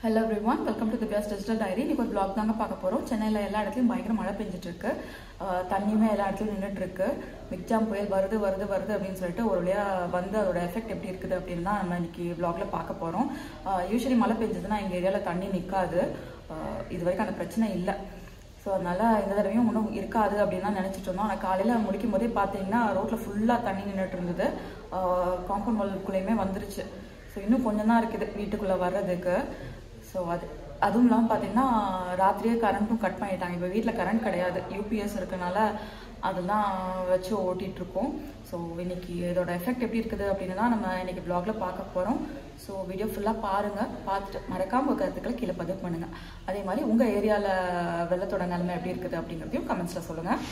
Hello everyone, welcome to Divya's Digital Diary. இன்னைக்கு ஒரு vlog தாங்க பார்க்க போறோம். சென்னையில எல்லா இடத்துலயும் பயங்கர மழை பெஞ்சிட்டு இருக்கு. தண்ணியுமே எல்லா இடத்துலயும் நின்னுட்டு இருக்கு. மிக்ஜாம் புயல் வருது அப்படினு சொல்லிட்டு ஒரு வழியா வந்து அதோட எஃபெக்ட் எப்படி இருக்குது அப்படினு தான் நம்ம இன்னைக்கு vlogல பார்க்க போறோம். யூசுவலி மழை பெஞ்சதுனா எங்க ஏரியால தண்ணி நிக்காது. இது வரைக்கும் அந்த பிரச்சனை இல்ல. சோ அதனால இந்த தடவையும் ஒன்றும் இருக்காது அப்படின்னு நினைச்சிட்டு இருந்தோம். ஆனால் காலையில் முடிக்கும் போதே பார்த்தீங்கன்னா ரோட்டில் ஃபுல்லாக தண்ணி நின்றுட்டு இருந்தது. காம்பவுண்ட் வால்குள்ளேயுமே வந்துருச்சு. ஸோ இன்னும் கொஞ்சம் தான் இருக்குது வீட்டுக்குள்ளே வர்றதுக்கு. ஸோ அதுவும் இல்லாமல் பார்த்தீங்கன்னா ராத்திரியே கரண்ட்டும் கட் பண்ணிட்டாங்க. இப்போ வீட்டில் கரண்ட் கிடையாது, யூபிஎஸ் இருக்கனால அதெல்லாம் வச்சு ஓட்டிகிட்ருக்கோம். ஸோ இன்னைக்கு இதோட எஃபெக்ட் எப்படி இருக்குது அப்படின்னு தான் நம்ம இன்னைக்கு வ்ளாகில் பார்க்க போகிறோம். ஸோ வீடியோ ஃபுல்லாக பாருங்கள், பார்த்துட்டு மறக்காமல் கருத்துக்களை கீழே பதிவு பண்ணுங்கள். அதே மாதிரி உங்கள் ஏரியாவில் வெள்ளத்தோட நிலைமை எப்படி இருக்குது அப்படிங்கிறதையும் கமெண்ட்ஸில் சொல்லுங்கள்.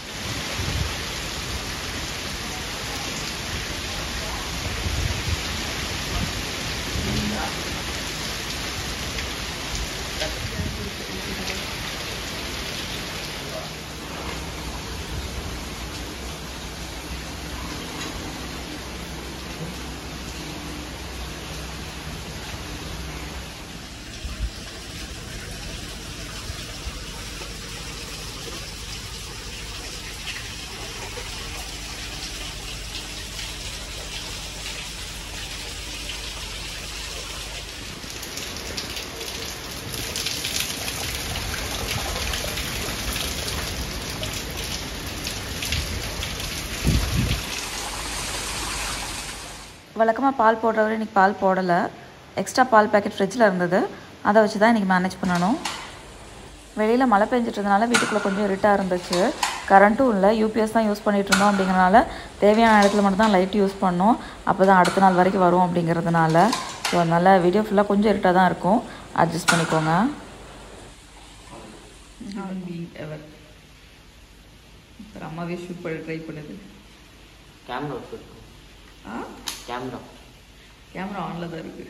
வழக்கமாக பால் போடுறவரை இன்றைக்கி பால் போடலை. எக்ஸ்ட்ரா பால் பேக்கெட் ஃப்ரிட்ஜில் இருந்தது, அதை வச்சு தான் இன்றைக்கி மேனேஜ் பண்ணணும். வெளியில் மழை பெஞ்சிட்ருந்தனால வீட்டுக்குள்ளே கொஞ்சம் இருட்டாக இருந்துச்சு. கரண்ட்டும் இல்லை, யூபிஎஸ் தான் யூஸ் பண்ணிகிட்டு இருந்தோம். அப்படிங்கிறனால தேவையான இடத்துல மட்டும் தான் லைட் யூஸ் பண்ணோம். அப்போ தான் அடுத்த நாள் வரைக்கும் வரும் அப்படிங்கிறதுனால. ஸோ அதனால் வீடியோ ஃபுல்லாக கொஞ்சம் இருட்டாக தான் இருக்கும், அட்ஜஸ்ட் பண்ணிக்கோங்க. அம்மாவே ஷூட் பண்ண ட்ரை பண்ணுது. கேமரா ஆன்ல தான் இருக்கு.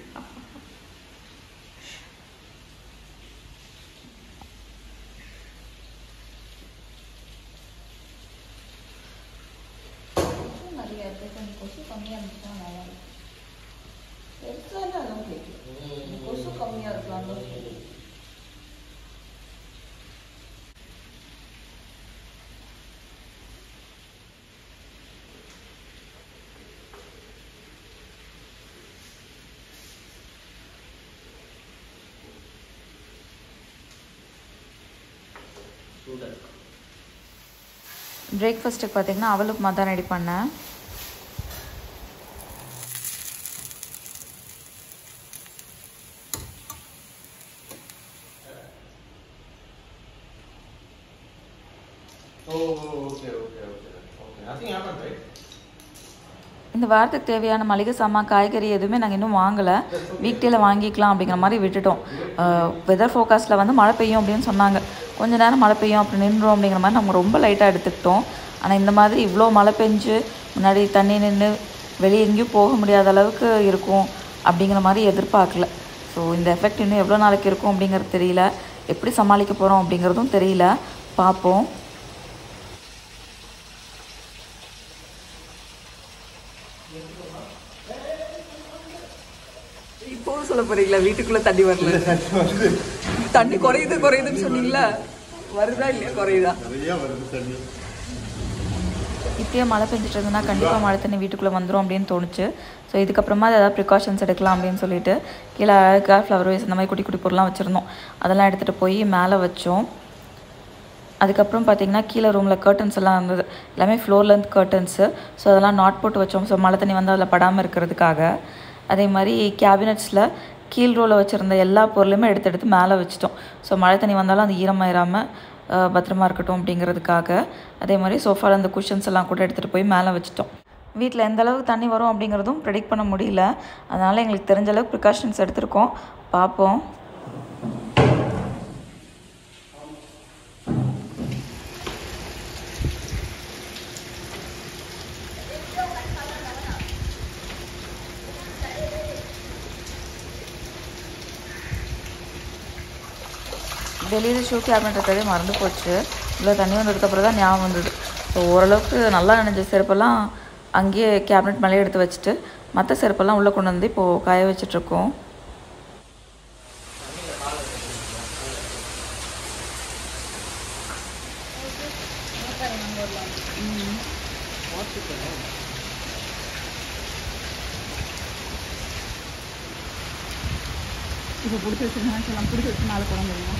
நிறைய கொஞ்சம் கொசு கம்மியா இருந்துச்சுன்னா நல்லா இருக்கும். கொசு கம்மியா இருக்கலாம். பிரேக்ஃபாஸ்ட்டுக்கு பார்த்தீங்கன்னா அவளுக்கு தான் ரெடி பண்ணேன். இந்த வாரத்துக்கு தேவையான மளிகை சாமான், காய்கறி எதுவுமே நாங்கள் இன்னும் வாங்கலை. வீக்டேயில் வாங்கிக்கலாம் அப்படிங்கிற மாதிரி விட்டுட்டோம். வெதர் ஃபோர்காஸ்ட்டில் வந்து மழை பெய்யும் அப்படின்னு சொன்னாங்க. கொஞ்ச நேரம் மழை பெய்யும் அப்படி நின்றோம் அப்படிங்கிற மாதிரி நம்ம ரொம்ப லைட்டாக எடுத்துக்கிட்டோம். ஆனால் இந்த மாதிரி இவ்வளோ மழை பெஞ்சு முன்னாடி தண்ணி நின்று வெளியே எங்கேயும் போக முடியாத அளவுக்கு இருக்கும் அப்படிங்கிற மாதிரி எதிர்பார்க்கல. ஸோ இந்த எஃபெக்ட் இன்னும் எவ்வளோ நாளைக்கு இருக்கும் அப்படிங்கிறது தெரியல. எப்படி சமாளிக்க போகிறோம் அப்படிங்கிறதும் தெரியல, பார்ப்போம். இப்போவும் சொல்ல போறீங்களா வீட்டுக்குள்ள தண்ணி வரல? தண்ணி குறையுதுன்னு சொன்னீங்களா? வருதா இல்லையா? குறையுதா? இப்பயே மழை பெஞ்சிட்டு இருந்ததுன்னா கண்டிப்பாக மழை தண்ணி வீட்டுக்குள்ளே வந்துடும் அப்படின்னு தோணுச்சு. ஸோ இதுக்கப்புறமா ஏதாவது ப்ரிகாஷன்ஸ் எடுக்கலாம் அப்படின்னு சொல்லிட்டு கீழே அழகாக ஃப்ளவர் வேஸ் இந்த மாதிரி குட்டி குட்டி பொருள்லாம் வச்சுருந்தோம். அதெல்லாம் எடுத்துகிட்டு போய் மேலே வச்சோம். அதுக்கப்புறம் பார்த்திங்கன்னா கீழே ரூமில் கர்ட்டன்ஸ் எல்லாம் இருந்தது, எல்லாமே ஃப்ளோர்லேருந்து கர்ட்டன்ஸு. ஸோ அதெல்லாம் நாட் போட்டு வச்சோம். ஸோ மழை தண்ணி வந்து அதில் படாமல் இருக்கிறதுக்காக. அதே மாதிரி கேபினட்ஸில் கீழ் ரோவில் வச்சுருந்த எல்லா பொருளுமே எடுத்து மேலே வச்சிட்டோம். ஸோ மழை தண்ணி வந்தாலும் அது ஈரமாயிராமல் பத்திரமா இருக்கட்டும் அப்படிங்கிறதுக்காக. அதே மாதிரி சோஃபாவில் அந்த குஷன்ஸ் எல்லாம் கூட எடுத்துகிட்டு போய் மேலே வச்சிட்டோம். வீட்டில் எந்த அளவுக்கு தண்ணி வரும் அப்படிங்கிறதும் ப்ரெடிக்ட் பண்ண முடியல. அதனால் எங்களுக்கு தெரிஞ்ச அளவுக்கு ப்ரிகாஷன்ஸ் எடுத்திருக்கோம், பார்ப்போம். வெளியில் ஷூ கேபினட் இருக்கிறதே மறந்து போச்சு. இவ்வளோ தண்ணி வந்ததுக்கப்புறம் தான் ஞாபகம் வந்தது. ஸோ ஓரளவுக்கு நல்லா நினைஞ்ச செருப்பெல்லாம் அங்கேயே கேபினட் மேலே எடுத்து வச்சுட்டு மற்ற செருப்பெல்லாம் உள்ளே கொண்டு வந்து இப்போது காய வச்சிட்ருக்கோம். இப்போ பிடிச்சி வச்சுருந்தா பிடிச்சி வச்சு நாளை போட முடியுமா?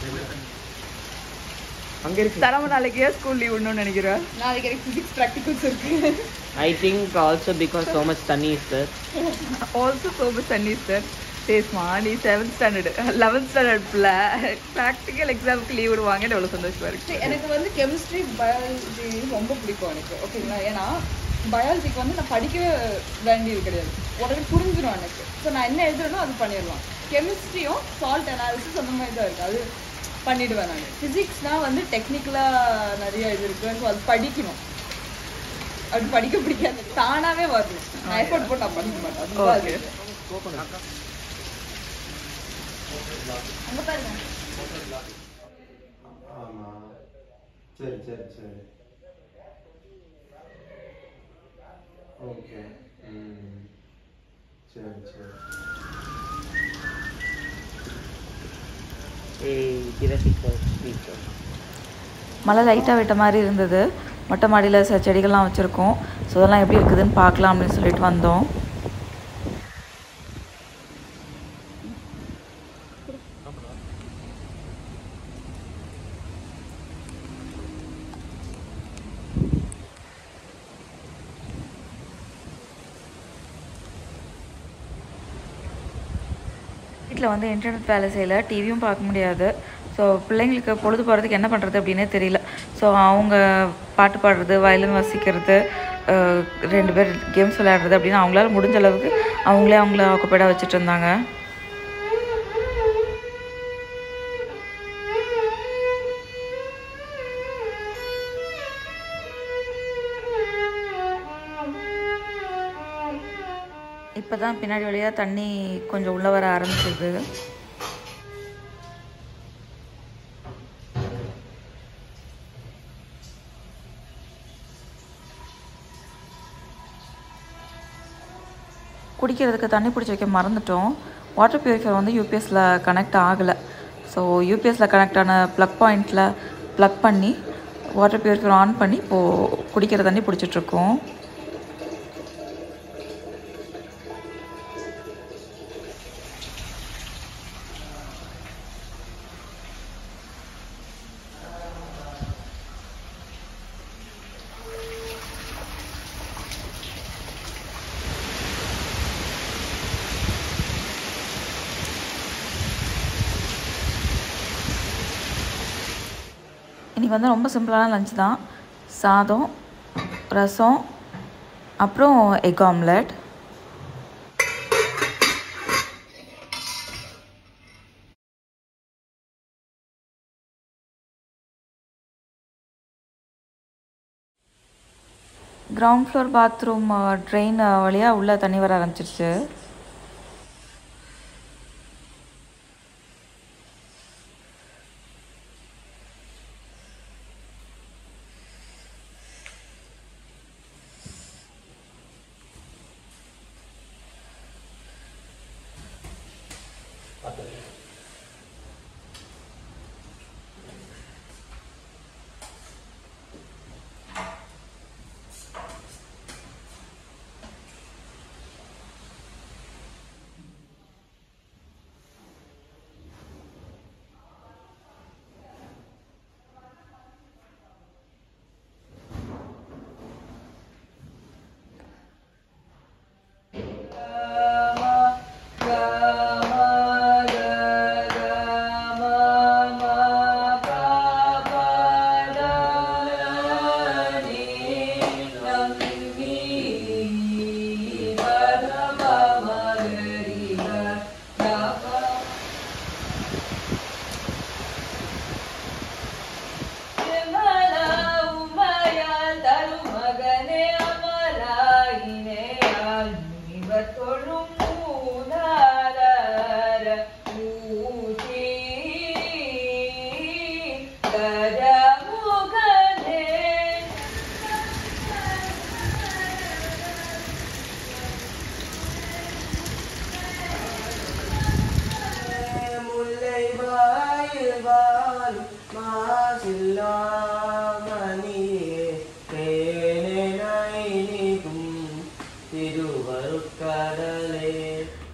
அங்கே இருக்கு. தரம நாளைக்கே ஸ்கூல் லீவ் விடணும்னு நினைக்கிறேன். நாளைக்கு எனக்கு ஃபிசிக்ஸ் ப்ராக்டிகல்ஸ் இருக்கு. I think also because so much sunny is there. Also so much sunny is there. நீ 7th standard 11th standard practical எக்ஸாமுக்கு லீவ் விடுவாங்கன்னு எவ்வளோ சந்தோஷமா இருக்கு. எனக்கு வந்து கெமிஸ்ட்ரி பயாலஜி ரொம்ப பிடிக்கும் எனக்கு. ஓகேங்களா? ஏன்னா பயாலஜிக்கு வந்து நான் படிக்கவே வேண்டியது கிடையாது, உடனே புரிஞ்சிடும் எனக்கு. ஸோ நான் என்ன எழுதுறேனோ அது பண்ணிடலாம். கெமிஸ்ட்ரியும் சால்ட் அனாலிசிஸ் அந்த மாதிரி தான் இருக்குது, அது பண்ணிடுவேன் நான். ஃபிசிக்ஸ்னால் வந்து டெக்னிக்கலாக நிறைய இது இருக்குது, ஸோ அது படிக்கணும். அப்படி படிக்க பிடிக்காது, தானாகவே வரணும். நான் எஃபோர்ட் போட்டு நான் படிக்க மாட்டேன். அங்கே பாருங்க. ஆமாம், சரி சரி சரி, ஓகே. சரி சரி. மழை லைட்டாக விட்ட மாதிரி இருந்தது. மொட்டை மாடியில் சில செடிகள்லாம் வச்சுருக்கோம். ஸோ அதெல்லாம் எப்படி இருக்குதுன்னு பார்க்கலாம் அப்படின்னு சொல்லிட்டு வந்தோம். வீட்டில் வந்து இன்டர்நெட் வேலை செய்யலை, டிவியும் பார்க்க முடியாது. ஸோ பிள்ளைங்களுக்கு பொழுது போகிறதுக்கு என்ன பண்ணுறது அப்படின்னே தெரியல. ஸோ அவங்க பாட்டு பாடுறது, வயலின் வாசிக்கிறது, 2 பேர் கேம்ஸ் விளையாடுறது அப்படின்னு அவங்களால முடிஞ்ச அளவுக்கு அவங்கள ஆக்குப்பேடாக வச்சுட்டு இருந்தாங்க. இப்போ தான் பின்னாடி வழியாக தண்ணி கொஞ்சம் உள்ளே வர ஆரம்பிச்சிது. குடிக்கிறதுக்கு தண்ணி பிடிச்சி வைக்க மறந்துட்டோம். வாட்டர் பியூரிஃபையர் வந்து யூபிஎஸ்சில் கனெக்ட் ஆகலை. ஸோ யூபிஎஸ்சில் கனெக்ட் ஆன ப்ளக் பாயிண்டில் ப்ளக் பண்ணி வாட்டர் பியூரிஃபையர் ஆன் பண்ணி இப்போது குடிக்கிற தண்ணி பிடிச்சிட்ருக்கோம். இன்றைக்கி வந்து ரொம்ப சிம்பிளான லஞ்ச் தான். சாதம், ரசம், அப்புறம் egg omelette. Ground floor bathroom drain வழியாக உள்ளே தண்ணி வர ஆரம்பிச்சிருச்சு.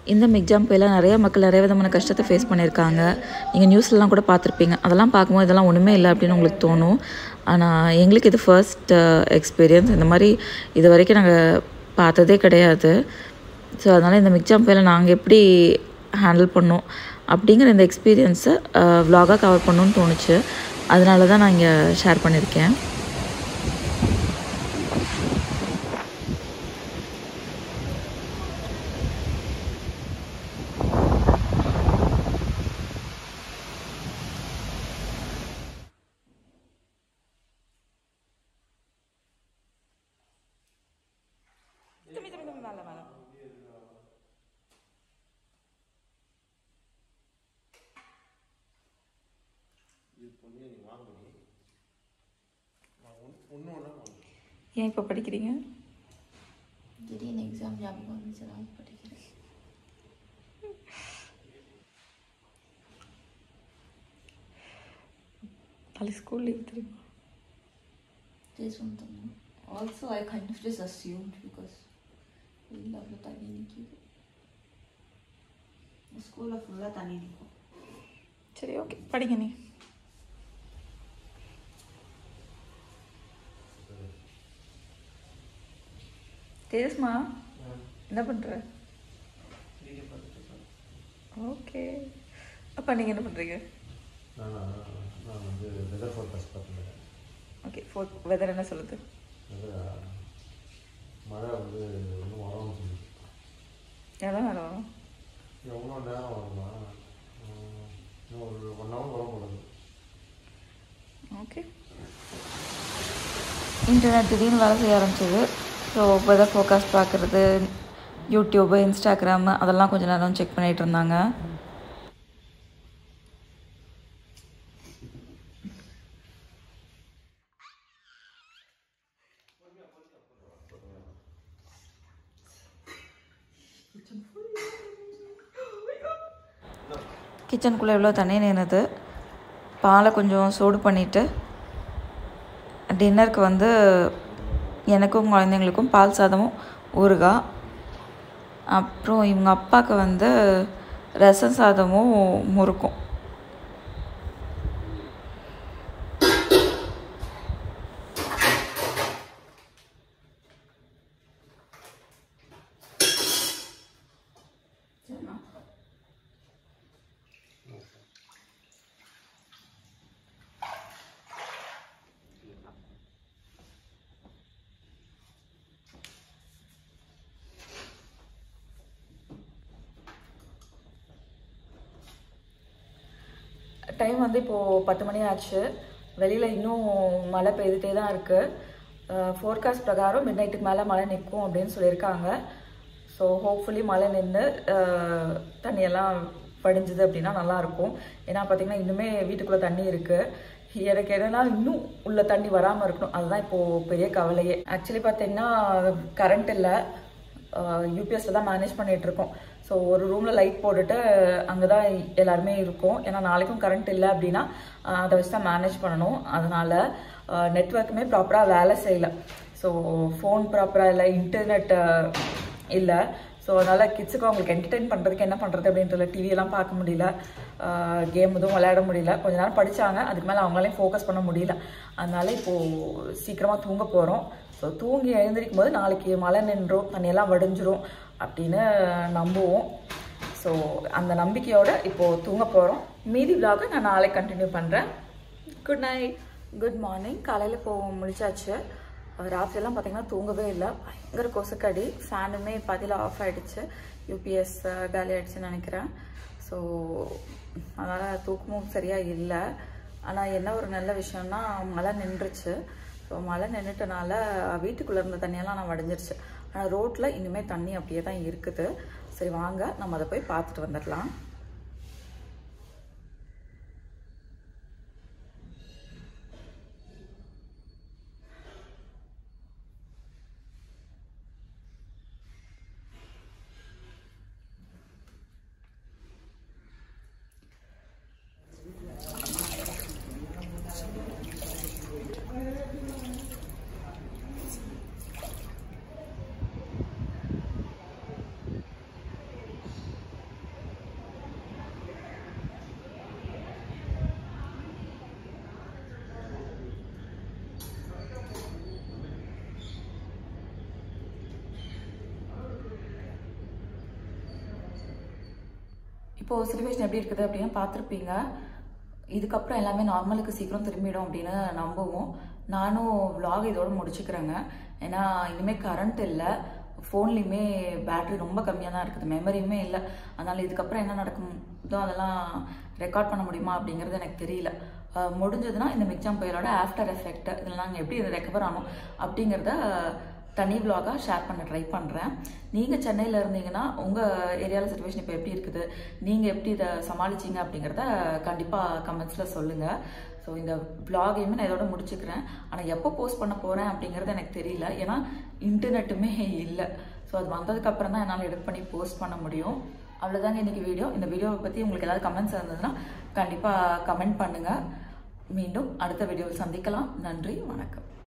இந்த மிக்ஜாம் புயலில் நிறைய மக்கள் நிறைய விதமான கஷ்டத்தை ஃபேஸ் பண்ணியிருக்காங்க. நீங்கள் நியூஸ்லாம் கூட பார்த்துருப்பீங்க. அதெல்லாம் பார்க்கும்போது இதெல்லாம் ஒன்றுமே இல்லை அப்படின்னு உங்களுக்கு தோணும். ஆனால் எங்களுக்கு இது ஃபர்ஸ்ட் எக்ஸ்பீரியன்ஸ். இந்த மாதிரி இது வரைக்கும் நாங்கள் பார்த்ததே கிடையாது. ஸோ அதனால் இந்த மிக்ஜாம் புயலை நாங்கள் எப்படி ஹேண்டில் பண்ணோம் அப்படிங்கிற இந்த எக்ஸ்பீரியன்ஸை vlog-ஆ கவர் பண்ணணும்னு தோணுச்சு. அதனால தான் நான் இங்கே ஷேர் பண்ணியிருக்கேன். ஏன் இப்போ படிக்கிறீங்க? திடீர்னு எக்ஸாம் ஞாபகம் வந்துச்சு, நான் படிக்கிறேன். நாளைக்கு ஸ்கூல் லீவ் தெரியுமா? Also, I kind of just assumed because we love the tiny Nikki. The school of full tiny Nikki. சரி, ஓகே, படிங்க. நீ தேஜஸ்மா என்ன பண்ணுற? ஓகே. அப்பா நீங்கள் என்ன பண்ணுறீங்க? நான் வந்து வெதர் ஃபோர்காஸ்ட் பார்த்துருக்கேன். ஓகே, வெதர் என்ன சொல்லுது? மழை வந்து இன்னும் வரணும்னு சொல்லுது. எவ்வளோ நேரம் வரும்? எவ்வளோ நேரம் வருமா? இன்னும் ஒரு 1 hour வர போகிறது. ஓகே. இன்டர்நெட் திடீர்னு வேலை செய்ய ஆரம்பிச்சது. ஸோ வெதர் ஃபோர்காஸ்ட் பார்க்குறது, யூடியூப்பு, இன்ஸ்டாகிராமு அதெல்லாம் கொஞ்சம் நேரம் செக் பண்ணிகிட்டு இருந்தாங்க. கிச்சனுக்குள்ளே எவ்வளோ தண்ணி நின்றுது. பாலை கொஞ்சம் சூடு பண்ணிவிட்டு டின்னருக்கு வந்து எனக்கும் குழந்தைங்களுக்கும் பால் சாதமும் ஊறுகாய், அப்புறம் இவங்க அப்பாவுக்கு வந்து ரசம் சாதமும் முறுக்கும். டைம் வந்து இப்போது 10 மணி ஆச்சு. வெளியில் இன்னும் மழை பெய்துகிட்டே தான் இருக்குது. ஃபோர்காஸ்ட் பிரகாரம் மிட் நைட்டுக்கு மேலே மழை நிற்கும் அப்படின்னு சொல்லியிருக்காங்க. ஸோ ஹோப்ஃபுல்லி மழை நின்று தண்ணியெல்லாம் படிஞ்சுது அப்படின்னா நல்லாயிருக்கும். ஏன்னா பார்த்திங்கன்னா இன்னுமே வீட்டுக்குள்ளே தண்ணி இருக்குது. எனக்கு என்னென்னா இன்னும் உள்ள தண்ணி வராமல் இருக்கணும், அதுதான் இப்போது பெரிய கவலையே. ஆக்சுவலி பார்த்திங்கன்னா கரண்ட் இல்லை, யூபிஎஸ்ல தான் மேனேஜ் பண்ணிகிட்ருக்கோம். ஸோ ஒரு ரூமில் லைட் போட்டுட்டு அங்கே தான் எல்லாருமே இருக்கும். ஏன்னா நாளைக்கும் கரண்ட் இல்லை அப்படின்னா அதை வச்சு தான் மேனேஜ் பண்ணணும். அதனால் நெட்ஒர்க்குமே ப்ராப்பராக வேலை செய்யலை. ஸோ ஃபோன் ப்ராப்பராக இல்லை, இன்டர்நெட் இல்லை. ஸோ அதனால் கிட்ஸுக்கு அவங்களுக்கு என்டர்டெயின் பண்ணுறதுக்கு என்ன பண்ணுறது அப்படின்றத டிவியெல்லாம் பார்க்க முடியல, கேம் எதுவும் விளையாட முடியல. கொஞ்ச நேரம் படித்தாங்க, அதுக்கு மேலே அவங்களாலையும் ஃபோக்கஸ் பண்ண முடியல. அதனால் இப்போது சீக்கிரமாக தூங்க போகிறோம். ஸோ தூங்கி எழுந்திரிக்கும் போது நாளைக்கு மழை நின்றும் தண்ணியெல்லாம் வடிஞ்சிரும் அப்படின்னு நம்புவோம். ஸோ அந்த நம்பிக்கையோடு இப்போது தூங்க போகிறோம். மீதி விலாகை நான் நாளைக்கு கண்டினியூ பண்ணுறேன். Good night. Good morning. காலையில் இப்போது முடிச்சாச்சு. ராத்திரியெல்லாம் பார்த்திங்கன்னா தூங்கவே இல்லை, பயங்கர கொசுக்கடி. ஃபேனுமே பாதியில் ஆஃப் ஆகிடுச்சு, யூபிஎஸ் காலி ஆகிடுச்சுன்னு நினைக்கிறேன். ஸோ அதனால் தூக்கமும் சரியாக இல்லை. ஆனால் என்ன ஒரு நல்ல விஷயம்னா மழை நின்றுச்சு. ஸோ மழை நின்றுட்டனால வீட்டுக்குள்ளே இருந்த தண்ணியெல்லாம் நான் வடிஞ்சிருச்சு. ஆனால் ரோட்டில் இனிமேல் தண்ணி அப்படியே தான் இருக்குது. சரி வாங்க நம்ம அதை போய் பார்த்துட்டு வந்துடலாம். இப்போது சிச்சுவேஷன் எப்படி இருக்குது அப்படின்னு பார்த்துருப்பீங்க. இதுக்கப்புறம் எல்லாமே நார்மலுக்கு சீக்கிரம் திரும்பிடும் அப்படின்னு நம்புவோம். நானும் vlog இதோட முடிச்சுக்கிறேங்க. ஏன்னா இனிமேல் கரண்ட் இல்லை, ஃபோன்லேயுமே பேட்ரி ரொம்ப கம்மியாக தான் இருக்குது, மெமரியுமே இல்லை. அதனால் இதுக்கப்புறம் என்ன நடக்குதோ அதெல்லாம் ரெக்கார்ட் பண்ண முடியுமா அப்படிங்கிறது எனக்கு தெரியல. முடிஞ்சதுன்னா இந்த மிக்ஜாம் புயலோட ஆஃப்டர் எஃபெக்ட் இதில் நாங்கள் எப்படி ரெக்கவர் ஆனோம் அப்படிங்கிறத தனி vlog-ஆ ஷேர் பண்ண ட்ரை பண்ணுறேன். நீங்கள் சென்னையில் இருந்தீங்கன்னா உங்கள் ஏரியாவில் சிச்சுவேஷன் இப்போ எப்படி இருக்குது, நீங்கள் எப்படி இதை சமாளிச்சிங்க அப்படிங்கிறத கண்டிப்பாக கமெண்ட்ஸில் சொல்லுங்கள். ஸோ இந்த vlog-ஐயுமே நான் இதோட முடிச்சுக்கிறேன். ஆனால் எப்போ போஸ்ட் பண்ண போகிறேன் அப்படிங்கிறது எனக்கு தெரியல, ஏன்னா இன்டர்நெட்டுமே இல்லை. ஸோ அது வந்ததுக்கப்புறம் தான் என்னால் எடிட் பண்ணி போஸ்ட் பண்ண முடியும். அவ்வளோதாங்க இன்றைக்கி வீடியோ. இந்த வீடியோவை பற்றி உங்களுக்கு ஏதாவது கமெண்ட்ஸ் இருந்ததுன்னா கண்டிப்பாக கமெண்ட் பண்ணுங்கள். மீண்டும் அடுத்த வீடியோவில் சந்திக்கலாம். நன்றி, வணக்கம்.